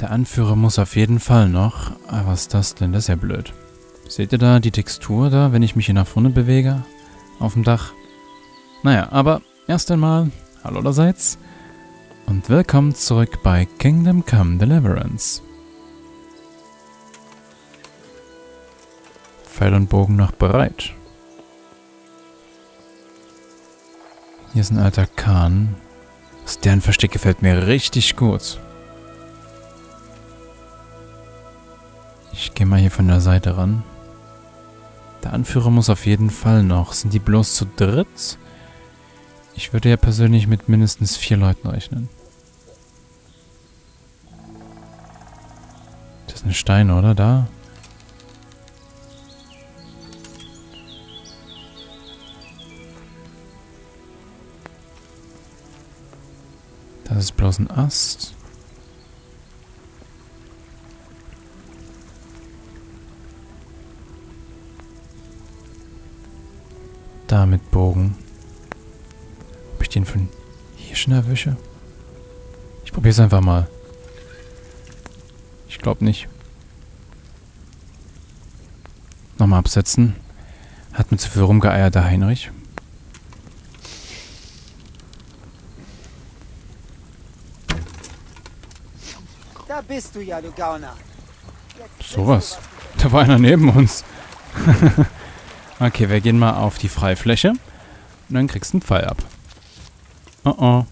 Der Anführer muss auf jeden Fall noch. Aber was ist das denn? Das ist ja blöd. Seht ihr da die Textur da, wenn ich mich hier nach vorne bewege? Auf dem Dach? Naja, aber erst einmal, hallo allerseits. Und willkommen zurück bei Kingdom Come Deliverance. Pfeil und Bogen noch bereit. Hier ist ein alter Kahn. Deren Versteck gefällt mir richtig gut. Ich gehe mal hier von der Seite ran. Der Anführer muss auf jeden Fall noch. Sind die bloß zu dritt? Ich würde ja persönlich mit mindestens 4 Leuten rechnen. Das ist ein Stein, oder? Da? Das ist bloß ein Ast. Da mit Bogen. Ob ich den von hier schon erwische? Ich probiere es einfach mal. Ich glaube nicht. Nochmal absetzen. Hat mir zu viel rumgeeiert, der Heinrich. Da bist du ja, du Gauner. Sowas. Da war einer neben uns. Okay, wir gehen mal auf die Freifläche. Und dann kriegst du einen Pfeil ab. Oh oh.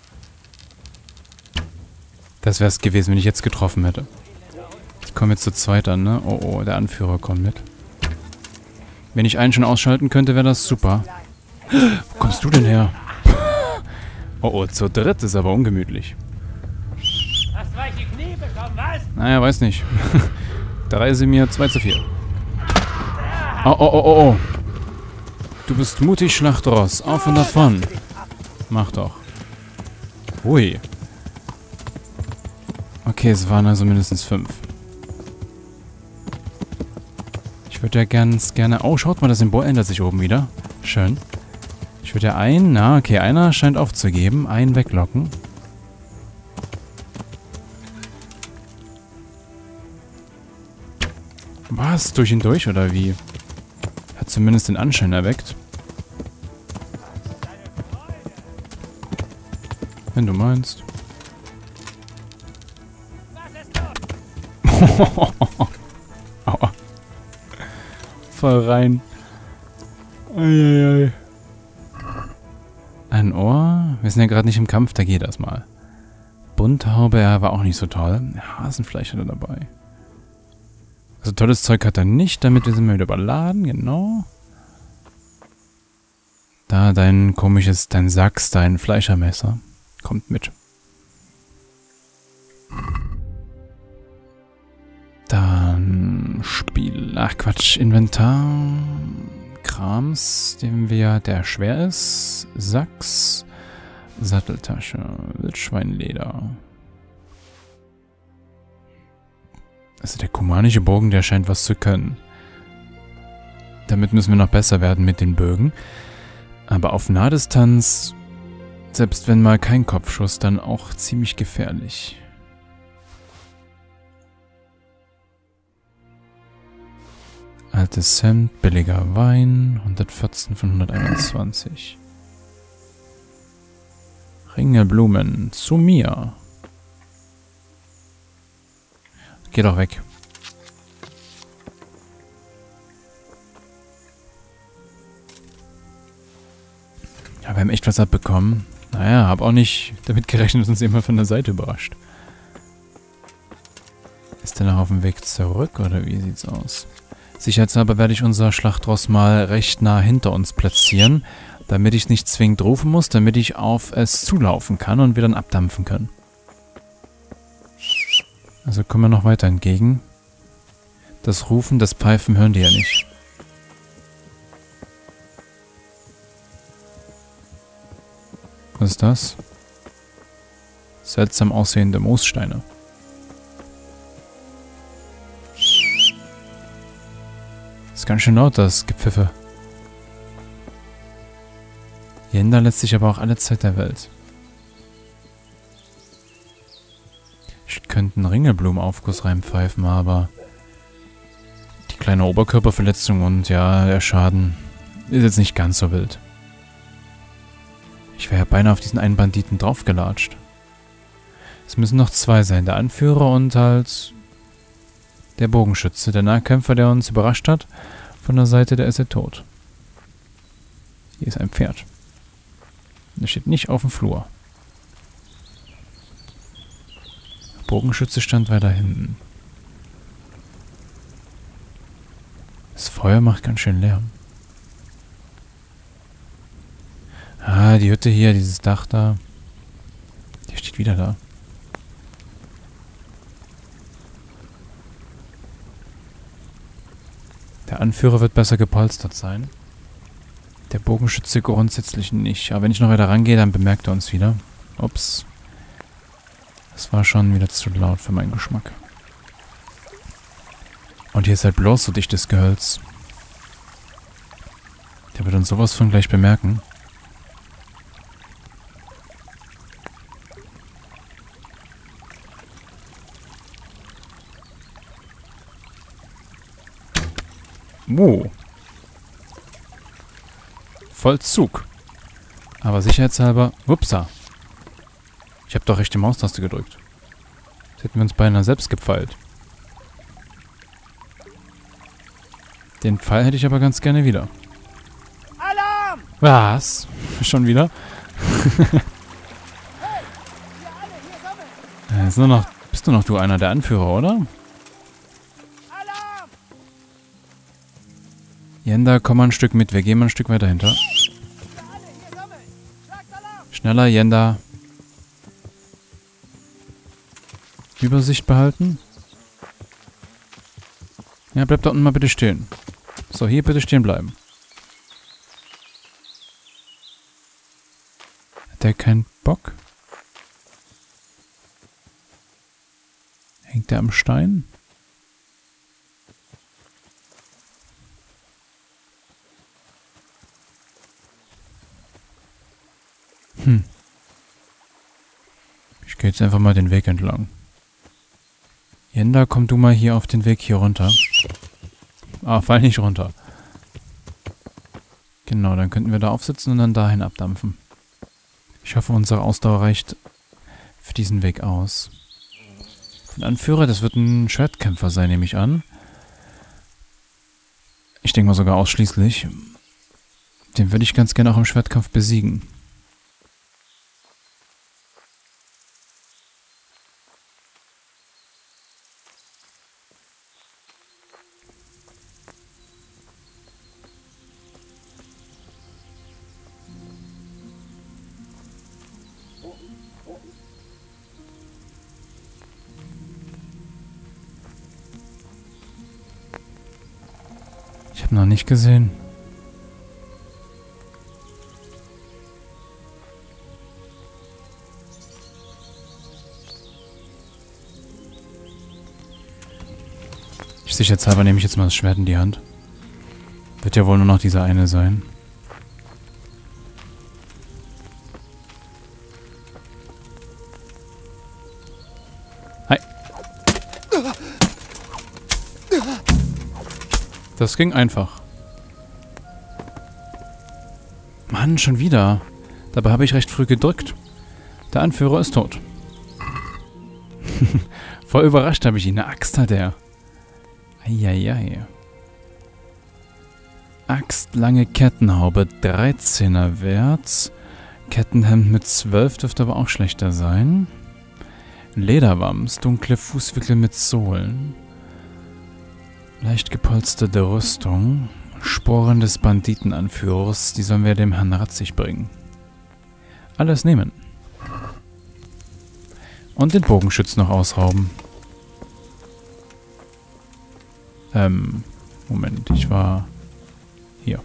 Das wäre es gewesen, wenn ich jetzt getroffen hätte. Ich komme jetzt zu zweit an, ne? Oh oh, der Anführer kommt mit. Wenn ich einen schon ausschalten könnte, wäre das super. Wo kommst du denn her? Oh oh, zu dritt ist aber ungemütlich. Hast weiche Knie bekommen, was? Naja, weiß nicht. 3 sind mir 2:4. Oh, oh, oh, oh, oh. Du bist mutig, Schlachtross. Auf und davon. Mach doch. Hui. Okay, es waren also mindestens 5. Ich würde ja ganz gerne... Oh, schaut mal, das Symbol ändert sich oben wieder. Schön. Ich würde ja einen... Na, okay, einer scheint aufzugeben. Einen weglocken. Was? Durch ihn durch, oder wie? Hat zumindest den Anschein erweckt. Wenn du meinst. Aua. Voll rein. Eieiei. Ein Ohr? Wir sind ja gerade nicht im Kampf, da geht das mal. Bunthaube, er war auch nicht so toll. Hasenfleisch hat er dabei. Also tolles Zeug hat er nicht, damit wir sind wir wieder überladen, genau. Da dein komisches, dein Sachs, dein Fleischermesser. Kommt mit. Dann Spiel. Ach Quatsch, Inventar. Krams, der schwer ist. Sachs. Satteltasche. Wildschweinleder. Also der kumanische Bogen, der scheint was zu können. Damit müssen wir noch besser werden mit den Bögen. Aber auf Nahdistanz, selbst wenn mal kein Kopfschuss, dann auch ziemlich gefährlich. Altes Hemd, billiger Wein, 114 von 121. Ringelblumen, zu mir. Geh doch weg. Ja, wir haben echt was abbekommen. Naja, hab auch nicht damit gerechnet, dass uns jemand von der Seite überrascht. Ist der noch auf dem Weg zurück, oder wie sieht's aus? Sicherheitshalber werde ich unser Schlachtross mal recht nah hinter uns platzieren, damit ich nicht zwingend rufen muss, damit ich auf es zulaufen kann und wir dann abdampfen können. Also kommen wir noch weiter entgegen. Das Rufen, das Pfeifen hören die ja nicht. Was ist das? Seltsam aussehende Moossteine. Ist ganz schön laut, das Gepfiffe. Hier lässt sich aber auch alle Zeit der Welt. Ich könnte einen Ringelblumenaufguss reinpfeifen, aber die kleine Oberkörperverletzung und ja, der Schaden ist jetzt nicht ganz so wild. Ich wäre ja beinahe auf diesen einen Banditen draufgelatscht. Es müssen noch 2 sein, der Anführer und halt der Bogenschütze, der Nahkämpfer, der uns überrascht hat. Von der Seite, der ist ja tot. Hier ist ein Pferd. Der steht nicht auf dem Flur. Der Bogenschütze stand weiter hinten. Das Feuer macht ganz schön Lärm. Ah, die Hütte hier, dieses Dach da. Der steht wieder da. Der Anführer wird besser gepolstert sein. Der Bogenschütze grundsätzlich nicht. Aber wenn ich noch weiter rangehe, dann bemerkt er uns wieder. Ups. Das war schon wieder zu laut für meinen Geschmack. Und hier ist halt bloß so dichtes Gehölz. Der wird uns sowas von gleich bemerken. Vollzug. Aber sicherheitshalber... Upsa. Ich habe doch rechte Maustaste gedrückt. Jetzt hätten wir uns beinahe selbst gepfeilt. Den Pfeil hätte ich aber ganz gerne wieder. Alarm! Was? Schon wieder? Ist nur noch, bist nur noch du einer der Anführer, oder? Jenda, komm mal ein Stück mit. Wir gehen mal ein Stück weiter hinter. Schneller, Jenda. Übersicht behalten. Ja, bleib da unten mal bitte stehen. So, hier bitte stehen bleiben. Hat der keinen Bock? Hängt der am Stein? Ich gehe jetzt einfach mal den Weg entlang. Jenda, komm du mal hier auf den Weg hier runter. Ah, fall nicht runter. Genau, dann könnten wir da aufsitzen und dann dahin abdampfen. Ich hoffe, unsere Ausdauer reicht für diesen Weg aus. Der Anführer, das wird ein Schwertkämpfer sein, nehme ich an. Ich denke mal sogar ausschließlich. Den würde ich ganz gerne auch im Schwertkampf besiegen. Ich habe noch nicht gesehen. Sicherheitshalber nehme ich jetzt mal das Schwert in die Hand. Wird ja wohl nur noch dieser eine sein. Hi. Das ging einfach. Mann, schon wieder. Dabei habe ich recht früh gedrückt. Der Anführer ist tot. Voll überrascht habe ich ihn. Eine Axt hat er. Eieiei. Axt, lange Kettenhaube, 13er Wert. Kettenhemd mit 12 dürfte aber auch schlechter sein. Lederwams, dunkle Fußwickel mit Sohlen. Leicht gepolsterte Rüstung. Sporen des Banditenanführers, die sollen wir dem Herrn Ratzig bringen. Alles nehmen. Und den Bogenschütz noch ausrauben. Moment, ich war hier.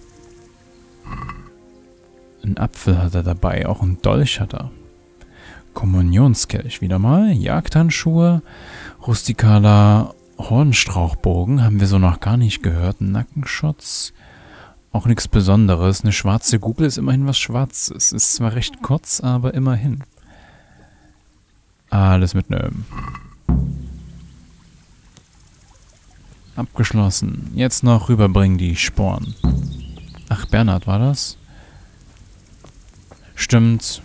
Ein Apfel hat er dabei, auch ein Dolch hat er. Kommunionskelch wieder mal, Jagdhandschuhe, rustikaler Hornstrauchbogen, haben wir so noch gar nicht gehört. Nackenschutz, auch nichts Besonderes. Eine schwarze Kugel ist immerhin was Schwarzes. Ist zwar recht kurz, aber immerhin. Alles mitnehmen. Abgeschlossen. Jetzt noch rüberbringen die Sporen. Ach, Bernhard war das? Stimmt.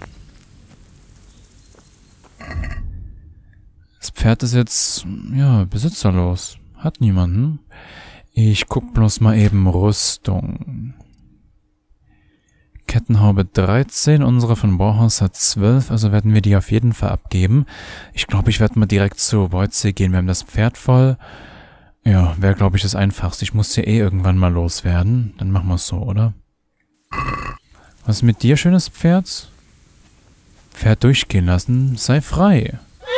Das Pferd ist jetzt, ja, besitzerlos. Hat niemanden. Ich guck bloß mal eben Rüstung. Kettenhaube 13, unsere von Warhorse hat 12, also werden wir die auf jeden Fall abgeben. Ich glaube, ich werde mal direkt zu Wojciech gehen. Wir haben das Pferd voll. Ja, wäre, glaube ich, das Einfachste. Ich muss hier eh irgendwann mal loswerden. Dann machen wir es so, oder? Was ist mit dir, schönes Pferd? Pferd durchgehen lassen, sei frei.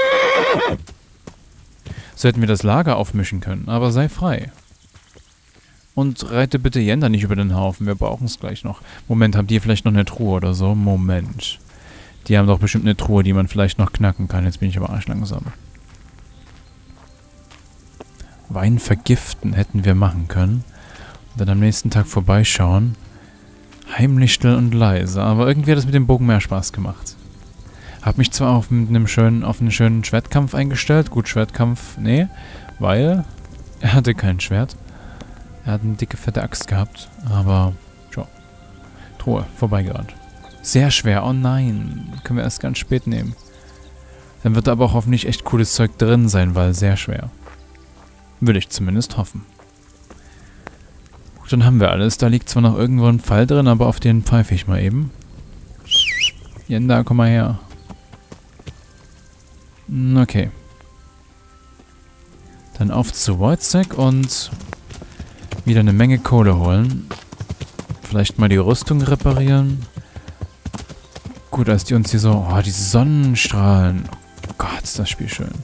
So hätten wir das Lager aufmischen können, aber sei frei. Und reite bitte Jenda nicht über den Haufen, wir brauchen es gleich noch. Moment, habt ihr vielleicht noch eine Truhe oder so? Moment. Die haben doch bestimmt eine Truhe, die man vielleicht noch knacken kann. Jetzt bin ich aber arschlangsam. Wein vergiften hätten wir machen können. Und dann am nächsten Tag vorbeischauen. Heimlich, still und leise. Aber irgendwie hat es mit dem Bogen mehr Spaß gemacht. Hab mich zwar auf einen schönen Schwertkampf eingestellt. Gut, Schwertkampf, nee. Weil er hatte kein Schwert. Er hat eine dicke, fette Axt gehabt. Aber, tja. Truhe, vorbeigerannt. Sehr schwer. Oh nein. Können wir erst ganz spät nehmen. Dann wird aber auch hoffentlich echt cooles Zeug drin sein, weil sehr schwer. Würde ich zumindest hoffen. Gut, dann haben wir alles. Da liegt zwar noch irgendwo ein Pfeil drin, aber auf den pfeife ich mal eben. Jenda, komm mal her. Okay. Dann auf zu Wojciech und wieder eine Menge Kohle holen. Vielleicht mal die Rüstung reparieren. Gut, als die uns hier so... Oh, diese Sonnenstrahlen. Oh Gott, ist das Spiel schön.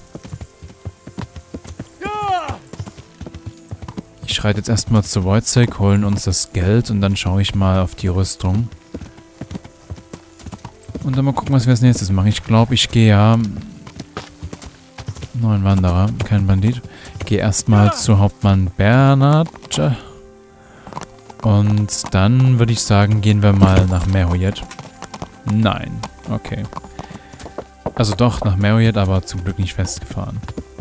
Ich schreite jetzt erstmal zu Wojciech, holen uns das Geld und dann schaue ich mal auf die Rüstung. Und dann mal gucken, was wir als nächstes machen. Ich glaube, ich gehe ja... Nur ein Wanderer, kein Bandit. Ich gehe erstmal zu Hauptmann Bernhard. Und dann würde ich sagen, gehen wir mal nach Merhojed. Nein, okay. Also doch, nach Merhojed, aber zum Glück nicht festgefahren.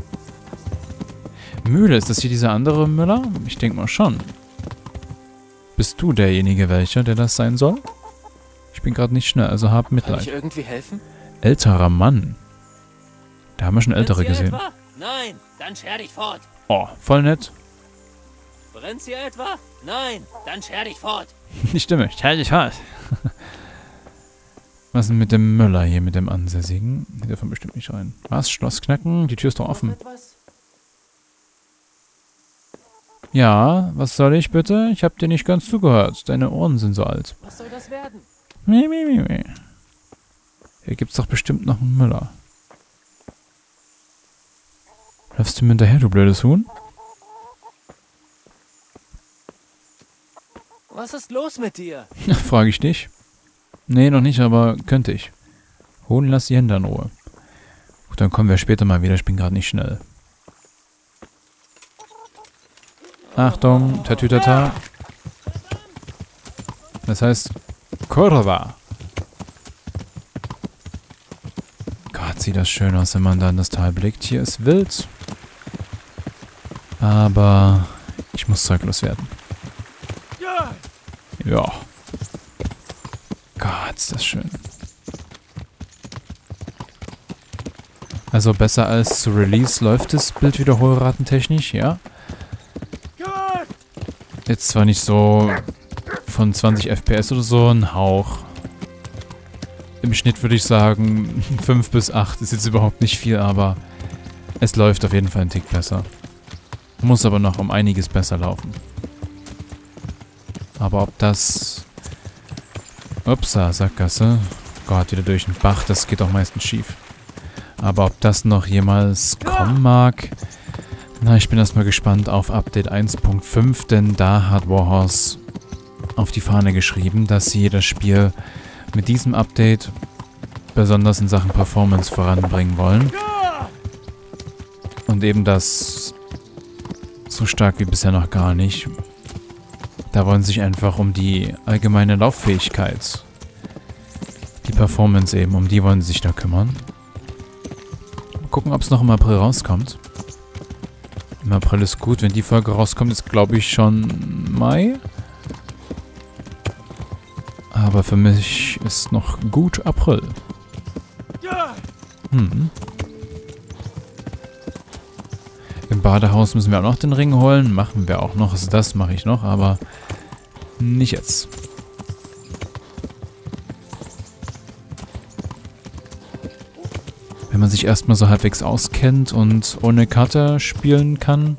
Mühle, ist das hier dieser andere Müller? Ich denke mal schon. Bist du derjenige welcher, der das sein soll? Ich bin gerade nicht schnell, also hab Mitleid. Kann ich irgendwie helfen? Älterer Mann. Da haben wir schon Ältere gesehen. Etwa? Nein, dann scher dich fort. Oh, voll nett. Brennt sie etwa? Nein, dann scher dich fort. Die Stimme, scher dich fort. Was ist denn mit dem Müller hier, mit dem Ansässigen? Die dürfen bestimmt nicht rein. Was? Schloss knacken? Die Tür ist doch offen. Ja, was soll ich bitte? Ich hab dir nicht ganz zugehört. Deine Ohren sind so alt. Was soll das werden? Hier gibt's doch bestimmt noch einen Müller. Läufst du mir hinterher, du blödes Huhn? Was ist los mit dir? Frage ich dich. Nee, noch nicht, aber könnte ich. Huhn, lass die Hände in Ruhe. Gut, dann kommen wir später mal wieder. Ich bin gerade nicht schnell. Achtung, Tatütata. Das heißt Kurva. Gott, sieht das schön aus, wenn man da in das Tal blickt. Hier ist wild. Aber ich muss zeuglos werden. Ja. Gott, ist das schön. Also besser als zu Release läuft das Bildwiederholratentechnisch, ja. Jetzt zwar nicht so von 20 FPS oder so, ein Hauch. Im Schnitt würde ich sagen 5 bis 8 ist jetzt überhaupt nicht viel, aber es läuft auf jeden Fall einen Tick besser. Muss aber noch um einiges besser laufen. Aber ob das... Upsa, Sackgasse. Gott, wieder durch den Bach, das geht auch meistens schief. Aber ob das noch jemals kommen mag... Na, ich bin erstmal gespannt auf Update 1.5, denn da hat Warhorse auf die Fahne geschrieben, dass sie das Spiel mit diesem Update besonders in Sachen Performance voranbringen wollen. Und eben das so stark wie bisher noch gar nicht. Da wollen sie sich einfach um die allgemeine Lauffähigkeit, die Performance eben, um die wollen sie sich da kümmern. gucken, ob es noch im April rauskommt. Im April ist gut. Wenn die Folge rauskommt, ist, glaube ich, schon Mai. Aber für mich ist noch gut April. Im Badehaus müssen wir auch noch den Ring holen. Machen wir auch noch. Also das mache ich noch, aber nicht jetzt. Wenn man sich erstmal so halbwegs auskennt und ohne Karte spielen kann.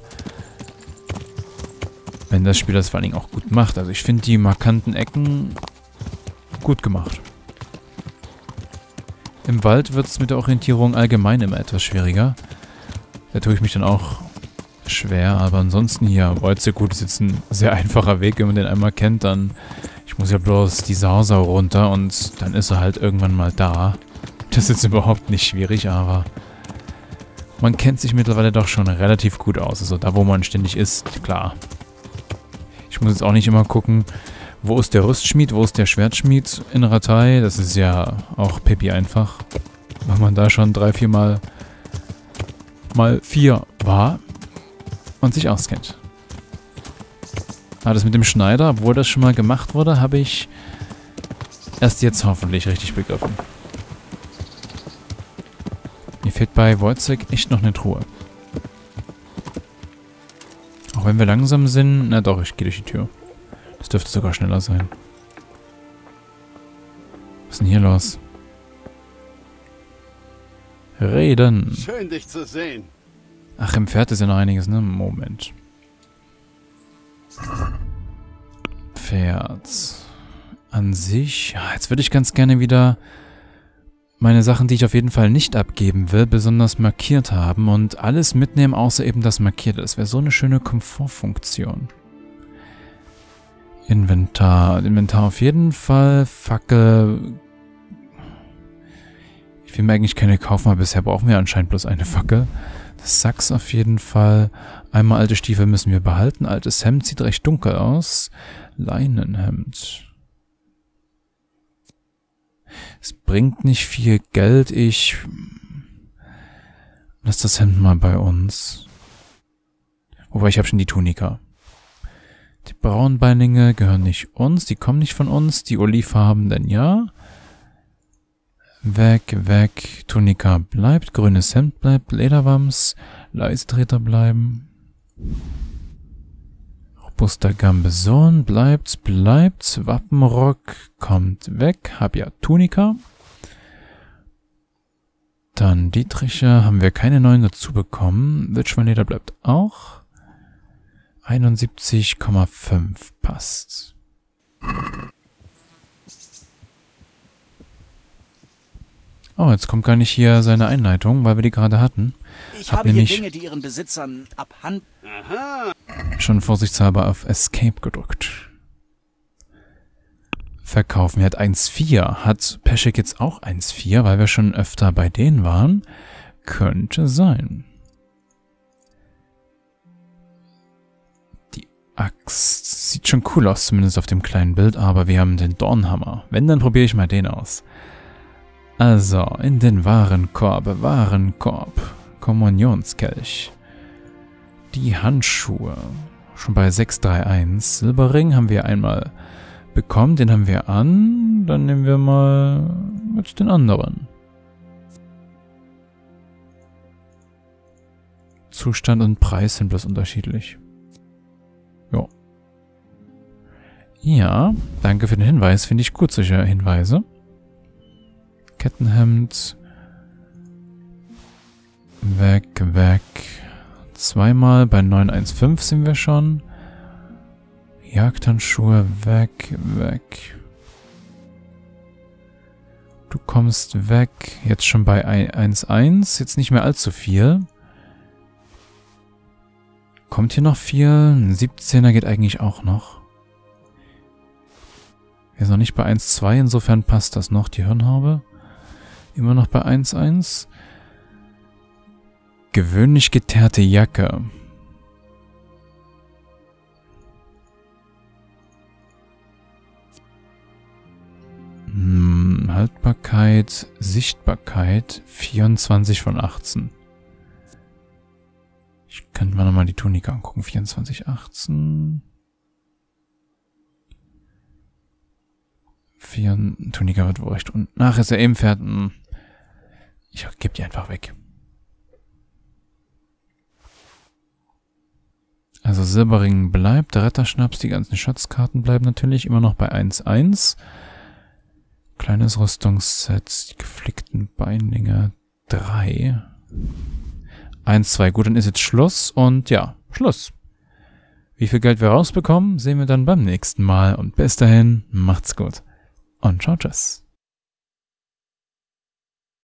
Wenn das Spiel das vor allen Dingen auch gut macht. Also ich finde die markanten Ecken gut gemacht. Im Wald wird es mit der Orientierung allgemein immer etwas schwieriger. Da tue ich mich dann auch schwer, aber ansonsten hier, Wolze gut, ist jetzt ein sehr einfacher Weg, wenn man den einmal kennt, dann ich muss ja bloß die Sausau runter und dann ist er halt irgendwann mal da. Das ist jetzt überhaupt nicht schwierig, aber man kennt sich mittlerweile doch schon relativ gut aus. Also da, wo man ständig ist, klar. Ich muss jetzt auch nicht immer gucken, wo ist der Rüstschmied, wo ist der Schwertschmied in Ratay. Das ist ja auch pipi einfach, weil man da schon 3-4 Mal 4 war und sich auskennt. Aber das mit dem Schneider, obwohl das schon mal gemacht wurde, habe ich erst jetzt hoffentlich richtig begriffen. Mir fehlt bei Wojciech echt noch eine Truhe. Auch wenn wir langsam sind, na doch, ich gehe durch die Tür. Das dürfte sogar schneller sein. Was ist denn hier los? Reden. Schön, dich zu sehen. Ach, im Pferd ist ja noch einiges, ne? Moment. Pferd. An sich. Ja, jetzt würde ich ganz gerne wieder meine Sachen, die ich auf jeden Fall nicht abgeben will, besonders markiert haben und alles mitnehmen, außer eben das Markierte. Das wäre so eine schöne Komfortfunktion. Inventar. Inventar auf jeden Fall. Fackel. Ich will mir eigentlich keine kaufen, aber bisher brauchen wir anscheinend bloß eine Fackel. Das Sachs auf jeden Fall. Einmal alte Stiefel müssen wir behalten. Altes Hemd sieht recht dunkel aus. Leinenhemd. Es bringt nicht viel Geld. Ich lasse das Hemd mal bei uns. Wobei, ich habe schon die Tunika. Die Braunbeininge gehören nicht uns. Die kommen nicht von uns. Die olivfarbenen, ja. Weg, weg. Tunika bleibt. Grünes Hemd bleibt. Lederwams. Leisetreter bleiben. Robuster Gambeson bleibt. Wappenrock kommt weg. Hab ja Tunika. Dann Dietricher. Haben wir keine neuen dazu bekommen. Wildschweinleder bleibt auch. 71,5 passt. Oh, jetzt kommt gar nicht hier seine Einleitung, weil wir die gerade hatten. Ich habe hier Dinge, die ihren Besitzern abhanden. Aha. Schon vorsichtshalber auf Escape gedrückt. Verkaufen. Er hat 1,4. Hat Peschek jetzt auch 1,4, weil wir schon öfter bei denen waren? Könnte sein. Die Axt sieht schon cool aus, zumindest auf dem kleinen Bild, aber wir haben den Dornhammer. Wenn, dann probiere ich mal den aus. Also, in den Warenkorb. Kommunionskelch. Die Handschuhe. Schon bei 631. Silberring haben wir einmal bekommen, den haben wir an. Dann nehmen wir mal jetzt den anderen. Zustand und Preis sind bloß unterschiedlich. Jo. Ja, danke für den Hinweis. Finde ich gut, solche Hinweise. Kettenhemd. Weg, weg. Zweimal bei 915 sind wir schon. Jagdhandschuhe, weg, weg. Du kommst weg. Jetzt schon bei 1,1. Jetzt nicht mehr allzu viel. Kommt hier noch viel? Ein 17er geht eigentlich auch noch. Wir sind noch nicht bei 1,2. Insofern passt das noch. Die Hirnhaube. Immer noch bei 1,1. Gewöhnlich geteerte Jacke. Haltbarkeit, Sichtbarkeit, 24 von 18. könnten wir nochmal die Tunika angucken. 24,18. Tunika wird wohl recht. Und nachher ist er eben fertig. Ich gebe die einfach weg. Also Silberring bleibt, der Retterschnaps, die ganzen Schatzkarten bleiben natürlich immer noch bei 1,1. Kleines Rüstungsset, die geflickten Beinlinge 3. 1,2. Gut, dann ist jetzt Schluss und ja, Schluss. Wie viel Geld wir rausbekommen, sehen wir dann beim nächsten Mal. Und bis dahin, macht's gut. Und ciao, tschüss.